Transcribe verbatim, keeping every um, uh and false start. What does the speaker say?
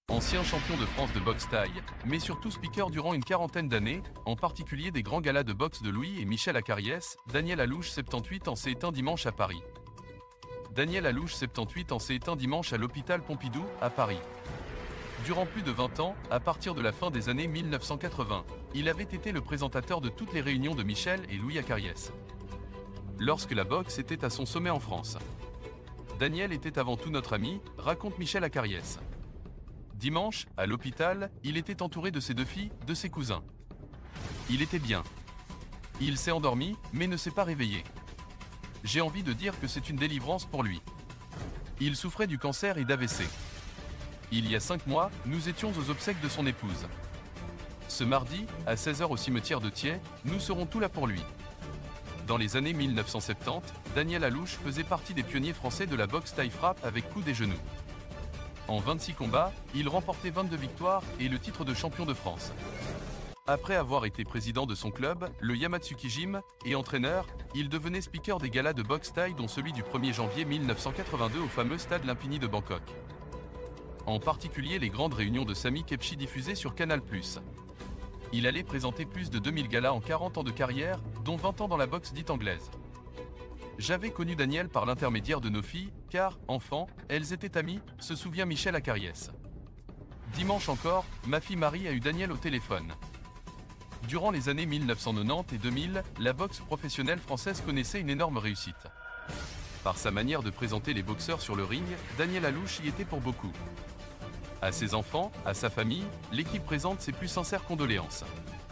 Ancien champion de France de boxe thaï, mais surtout speaker durant une quarantaine d'années, en particulier des grands galas de boxe de Louis et Michel Acariès, Daniel Alouche soixante-dix-huit ans s'est éteint dimanche à Paris. Daniel Alouche soixante-dix-huit ans s'est éteint dimanche à l'hôpital Pompidou, à Paris. Durant plus de vingt ans, à partir de la fin des années mille neuf cent quatre-vingts, il avait été le présentateur de toutes les réunions de Michel et Louis Acariès. Lorsque la boxe était à son sommet en France. Daniel était avant tout notre ami, raconte Michel Acariès. Dimanche, à l'hôpital, il était entouré de ses deux filles, de ses cousins. Il était bien. Il s'est endormi, mais ne s'est pas réveillé. J'ai envie de dire que c'est une délivrance pour lui. Il souffrait du cancer et d'A V C. Il y a cinq mois, nous étions aux obsèques de son épouse. Ce mardi, à seize heures au cimetière de Thiais, nous serons tout là pour lui. Dans les années mille neuf cent soixante-dix, Daniel Alouche faisait partie des pionniers français de la boxe thaï frappe avec coup des genoux. En vingt-six combats, il remportait vingt-deux victoires et le titre de champion de France. Après avoir été président de son club, le Yamatsuki Gym, et entraîneur, il devenait speaker des galas de boxe thaï dont celui du premier janvier mille neuf cent quatre-vingt-deux au fameux stade Lumpini de Bangkok. En particulier les grandes réunions de Sami Khedji diffusées sur Canal plus. Il allait présenter plus de deux mille galas en quarante ans de carrière, dont vingt ans dans la boxe dite anglaise. J'avais connu Daniel par l'intermédiaire de nos filles, car, enfant, elles étaient amies, se souvient Michel Acariès. Dimanche encore, ma fille Marie a eu Daniel au téléphone. Durant les années mille neuf cent quatre-vingt-dix et deux mille, la boxe professionnelle française connaissait une énorme réussite. Par sa manière de présenter les boxeurs sur le ring, Daniel Alouche y était pour beaucoup. À ses enfants, à sa famille, l'équipe présente ses plus sincères condoléances.